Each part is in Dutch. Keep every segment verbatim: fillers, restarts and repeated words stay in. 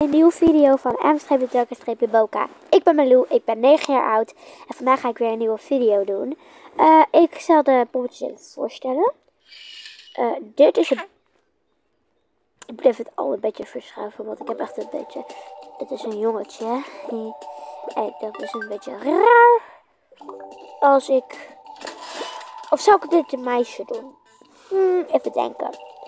Een nieuwe video van M-Boka. Ik ben Malou, ik ben negen jaar oud en vandaag ga ik weer een nieuwe video doen. Uh, ik zal de poppetjes even voorstellen. Uh, dit is een... Ik moet even het al een beetje verschuiven, want ik heb echt een beetje... Het is een jongetje. En dat is een beetje raar. Als ik... Of zou ik dit een meisje doen? Hmm, even denken.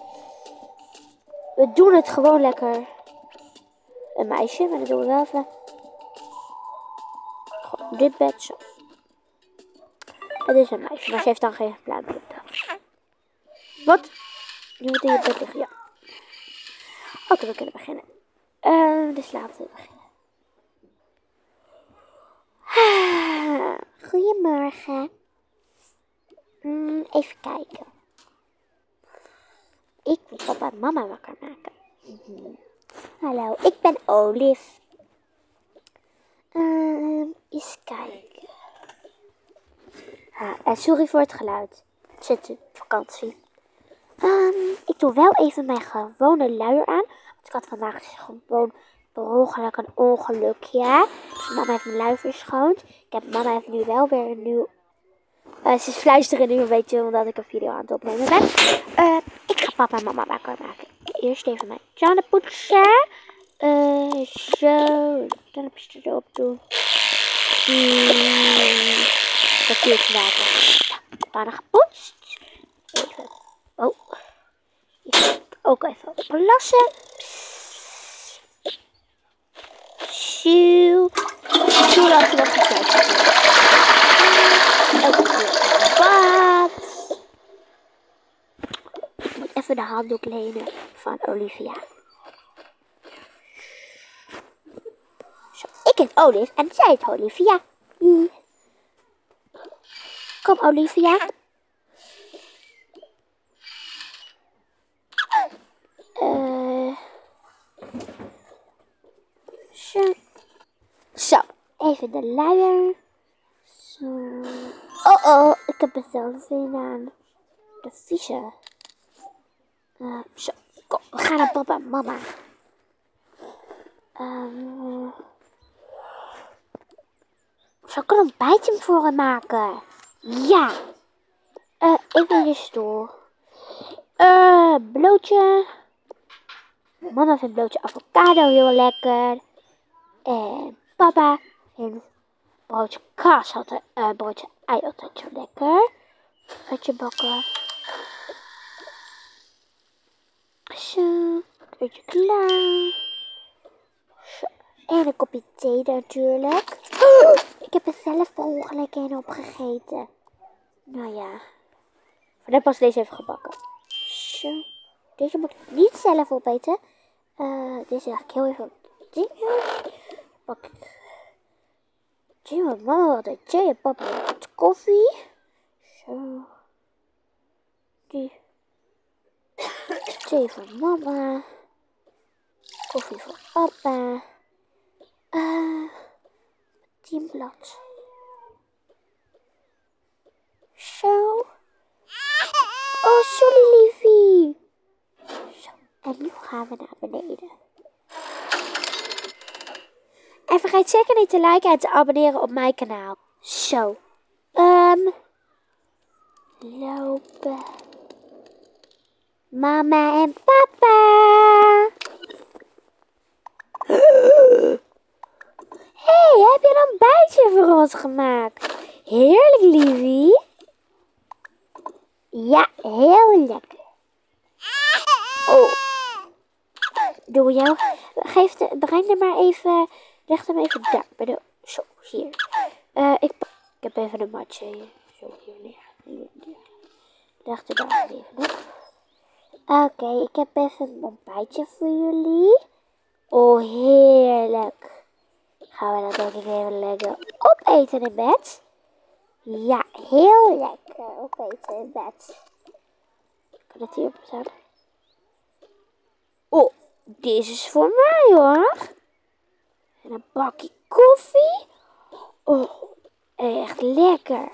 We doen het gewoon lekker. Een meisje, maar dat doen we wel even. Gewoon dit bed zo. Het is een meisje, maar ze heeft dan geen pluimpje. Wat? Je moet in je bed liggen, ja. Oké, okay, we kunnen beginnen. Uh, dus laten we beginnen. Ah, goedemorgen. Mm, even kijken. Ik wil papa en mama wakker maken. Mm-hmm. Hallo, ik ben Olive. Uh, eens kijken. Ah, en sorry voor het geluid. Ik zit op vakantie. Um, ik doe wel even mijn gewone luier aan. Want ik had vandaag gewoon per ongeluk een ongelukje. Dus mama heeft mijn luier verschoond. Ik heb, mama heeft nu wel weer een nieuw... Uh, ze fluisteren nu een beetje omdat ik een video aan het opnemen ben. Uh, ik ga papa en mama wakker maken. Eerst even mijn tanden poetsen. Uh, zo. Dan heb je erop toe. Hmm. Kwartiertje water. Tanden gepoetst. Even. Oh. Ook even plassen. Zo. Zo laat je dat gefluisterd worden. Ook weer bad. Ik moet even de handdoek lenen van Olivia. Zo, ik heet Olive en zij heet Olivia. Kom Olivia. Uh, zo. Zo, even de luier. Zo. Oh oh, ik heb er zelf een aan. De vieze. Uh, zo, kom, we gaan naar papa en mama. Uh, Zal ik een ontbijtje voor hem maken? Ja. Uh, even in je stoel. Uh, blootje. Mama vindt blootje avocado heel lekker. En papa vindt broodje kaas altijd, uh, broodje ei altijd zo lekker. Uitje bakken. Zo, beetje klaar. Zo. En een kopje thee natuurlijk. Oh, ik heb er zelf per ongeluk een opgegeten. Nou ja. Vandaar pas deze even gebakken. Zo. Deze moet ik niet zelf opeten. Uh, deze leg ik heel even op dingen. Pak ik. Zie wat mama wat uit thee en papa wat koffie. Zo. Die. Thee voor mama. Koffie voor papa. Uh, Teamblad. Zo. Oh, sorry liefie. Zo. En nu gaan we naar beneden. En vergeet zeker niet te liken en te abonneren op mijn kanaal. Zo. Um, lopen. Mama en papa. Hey, heb je een ontbijtje voor ons gemaakt? Heerlijk, liefie. Ja, heel lekker. Oh. Doe jou. Geef de, breng er maar even. Leg hem even daar. Bij de, zo, hier. Uh, ik, ik heb even een matje. Zo, hier neer. Leg er daar even op. Oké, okay, ik heb even een ontbijtje voor jullie. Oh, heerlijk. Gaan we dat denk ik even lekker opeten in bed? Ja, heel lekker opeten in bed. Kan het hier op zetten? Oh, deze is voor mij hoor. En een bakje koffie. Oh, echt lekker.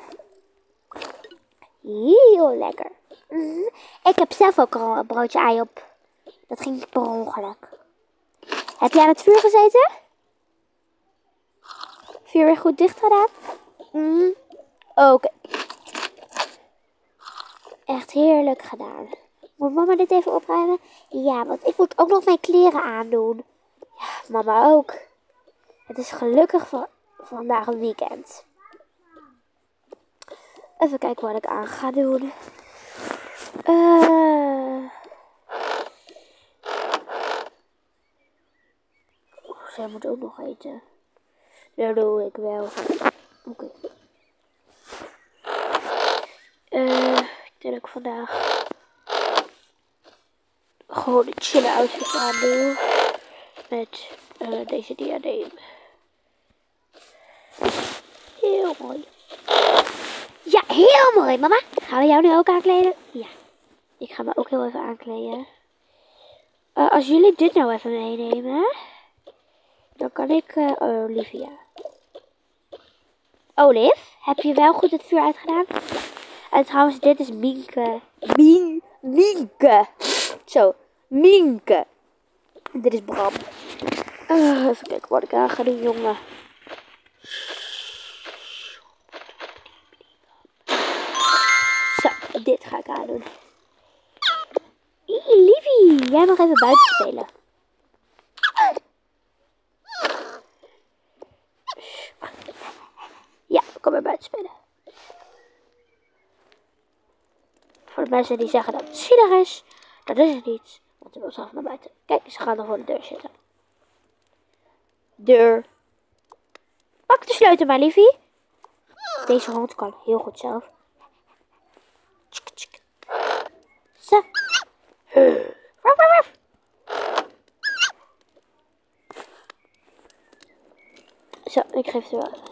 Heel lekker. Mm-hmm. Ik heb zelf ook al een broodje ei op. Dat ging per ongeluk. Heb jij aan het vuur gezeten? Vuur weer goed dicht gedaan? Mm. Oké. Okay. Echt heerlijk gedaan. Moet mama dit even opruimen? Ja, want ik moet ook nog mijn kleren aandoen. Ja, mama ook. Het is gelukkig van vandaag een weekend. Even kijken wat ik aan ga doen. Uh... Oh, zij moet ook nog eten. Dat doe ik wel. Oké. Okay. Uh, ik denk dat ik vandaag gewoon een chille outfit aan doe. Met uh, deze diadeem. Heel mooi. Ja, heel mooi, mama. Gaan we jou nu ook aankleden? Ja. Ik ga me ook heel even aankleden. Uh, als jullie dit nou even meenemen, dan kan ik... Uh, Olivia. Olive, heb je wel goed het vuur uitgedaan? Ja. En trouwens, dit is Mienke. Mien, Mienke. Zo, Mienke. En dit is Bram. Uh, even kijken wat ik aan ga doen, jongen. Zo, dit ga ik aandoen. Lievie, jij mag even buiten spelen. Ja, kom maar buiten spelen. Voor de mensen die zeggen dat het zielig is, dat is het niet. Want ze wil zelf naar buiten. Kijk, ze gaan nog voor de deur zitten. Deur. Pak de sleutel maar, liefie. Deze hond kan heel goed zelf. Zo. Zo, ik geef het wel even.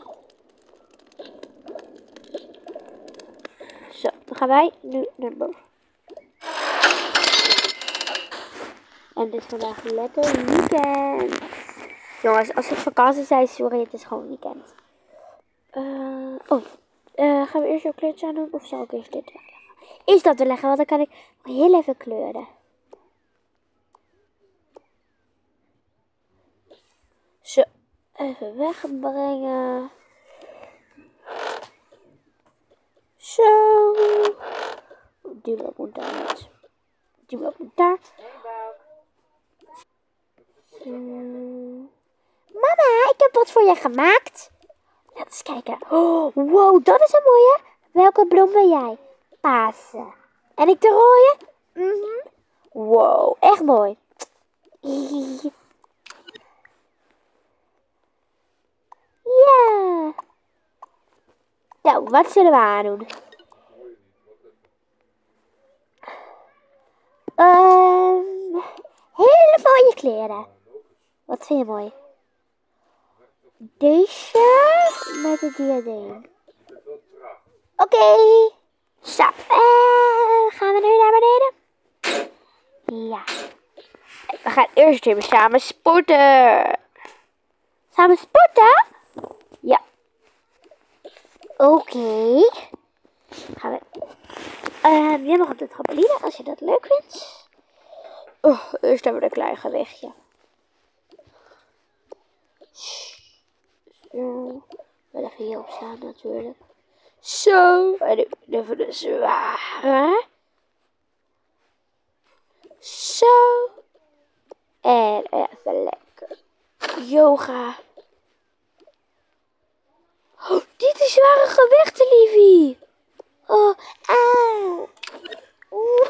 Zo, dan gaan wij nu naar boven. En dit is vandaag een lekker weekend. Jongens, als het vakantie zijn, sorry, het is gewoon weekend. Uh, oh, uh, gaan we eerst jouw kleurtje aan doen of zal ik eerst dit wegleggen? Eerst dat te leggen, want dan kan ik heel even kleuren. Zo, even wegbrengen. Zo. Die blok moet daar niet. Die blok moet daar. Hmm. Mama, ik heb wat voor je gemaakt. Laat eens kijken. Oh, wow, dat is een mooie. Welke bloem ben jij? Pasen. En ik de rode? Mm-hmm. Wow, echt mooi. Ja. Nou, wat zullen we aandoen? Um, hele mooie kleren. Wat vind je mooi? Deze met het diadeem. Oké. Okay. Zo. Uh, gaan we nu naar beneden? Ja. We gaan eerst even samen sporten. Samen sporten? Ja. Oké. Okay. Gaan we. Uh, jij mag op de trampoline als je dat leuk vindt. Oh, eerst hebben we een klein gewichtje. Zo. Wel even hierop staan natuurlijk. Zo. En nu even de zware. Zo. En even lekker. Yoga. Oh, dit is zware gewichten, liefie. Oh, auw. Oeh.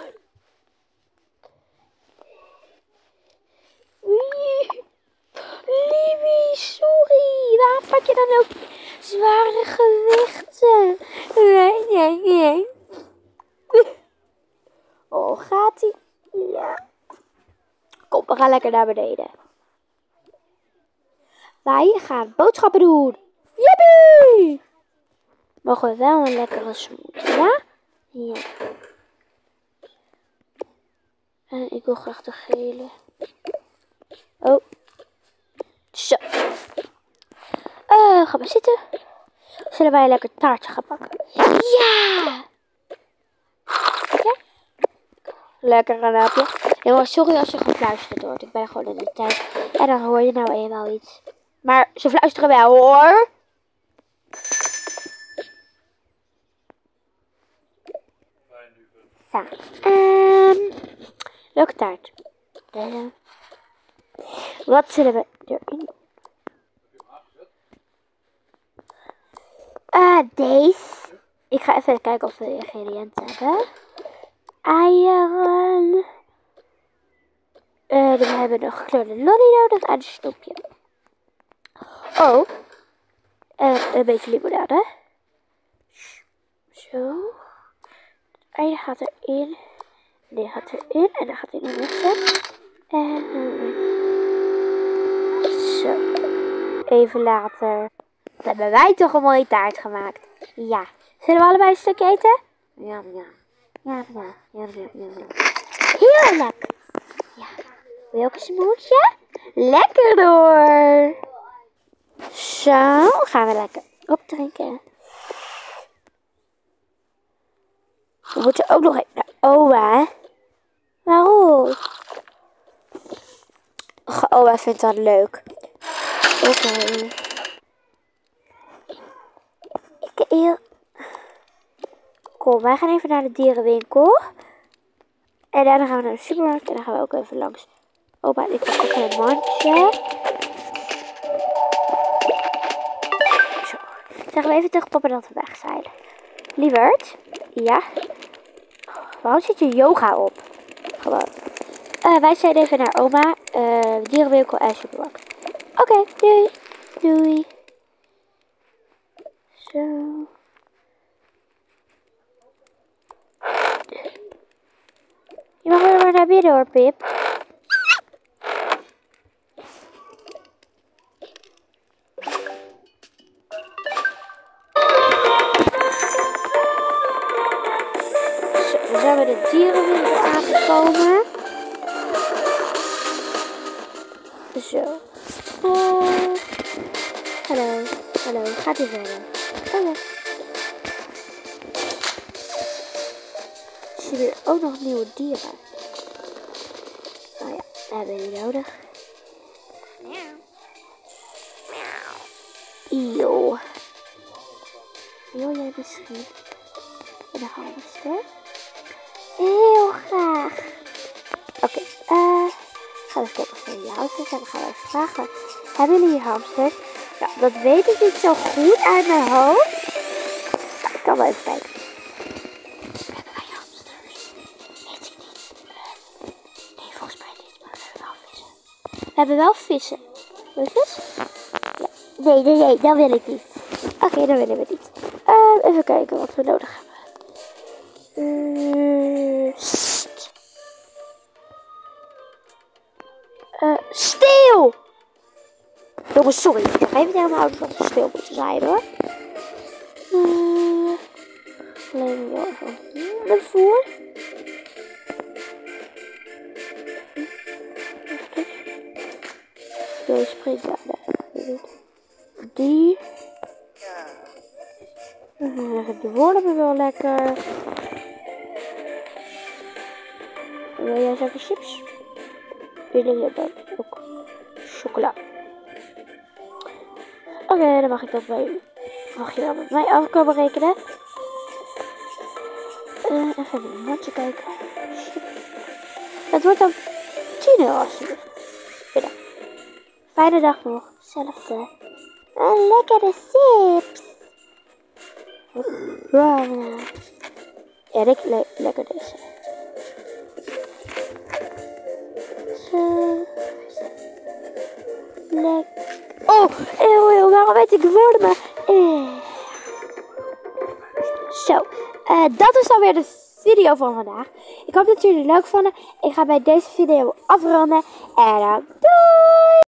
Liefie, sorry. Waarom pak je dan ook zware gewichten? Nee, nee, nee. Oh, gaat ie? Ja. Kom, we gaan lekker naar beneden. Wij gaan boodschappen doen. Jippie! Mogen we wel een lekkere smoothie, ja? Ja. En ik wil graag de gele. Oh. Zo. Uh, ga maar zitten. Zullen wij een lekker taartje gaan pakken? Ja! Lekker? Lekker een hapje. Jongens, sorry als je gefluisterd wordt. Ik ben gewoon in de tijd En dan hoor je nou eenmaal iets. Maar ze fluisteren wel hoor. Zo. Um, welke taart? Uh, wat zullen we erin? Uh, deze. Ik ga even kijken of we ingrediënten hebben. Eieren. Uh, we hebben een gekleurde lolly nodig en een snoepje. Oh. En een beetje limonade. Zo. Het ei gaat erin. Die gaat erin. En dan gaat in de mixer. En zo. Even later. Dat hebben wij toch een mooie taart gemaakt. Ja. Zullen we allebei een stukje eten? Ja, ja. Ja, ja. Ja, ja, ja. Heel lekker. Ja. Wil je ook een smoeltje? Lekker door. Zo. Gaan we lekker opdrinken. We moeten ook nog even naar oma. Waarom? Oma vindt dat leuk. Oké. Okay. Ik heel... Kom, wij gaan even naar de dierenwinkel. En daarna gaan we naar de supermarkt. En dan gaan we ook even langs oma. En ik heb even een mandje. Zo. Zeggen we even tegen papa dat we weg zijn. Lieverd? Ja? Waarom zit je yoga op? Gewoon. Uh, wij zijn even naar oma. Uh, dierenwinkel en supermarkt. Oké, okay, doei. Doei. Zo. Je mag weer maar naar binnen hoor, Pip. Zo, we zijn bij de dierenwinkel aangekomen. Zo. Oh. Hallo, hallo, gaat u verder? Oh ja. Zie je ook nog nieuwe dieren? Oh ja, we hebben die nodig. Eeuw. Wil jij misschien een hamster? Heel graag. Oké, okay, uh, gaan we even kijken of we hier hamsters hebben. Dan gaan we even vragen. Hebben jullie hamsters? Nou, dat weet ik niet zo goed uit mijn hoofd. Nou, ik kan wel even kijken. Hebben wij hamsters? Weet ik niet. Uh, nee, volgens mij niet, maar we hebben wel vissen. We hebben wel vissen. Wil je vis? Ja. Nee, nee, nee, dat wil ik niet. Oké, okay, dat willen we niet. Uh, even kijken wat we nodig hebben. Uh, st. Uh, stil! Jongens, sorry. Ik heb even helemaal oud dat het stil moeten zijn hoor. Uh, alleen wel even ervoor. Deze springt daar. Die. De woorden hebben wel lekker. Wil jij zeggen chips? Willen jullie dan ook chocola? Oké, okay, dan mag ik dat bij u. Mag je dan met mij afkomen rekenen? Uh, even in een mandje kijken. Het wordt dan tien euro alsjeblieft. Binnen. Fijne dag nog. Hetzelfde. Een lekkere chips. Wow. Ja, ik le lekker deze. Zo. Lekker. Oh, eeuw, eeuw, waarom weet ik de woorden maar? Eh. Zo, uh, dat is dan weer de video van vandaag. Ik hoop dat jullie het leuk vonden. Ik ga bij deze video afronden. En dan doei!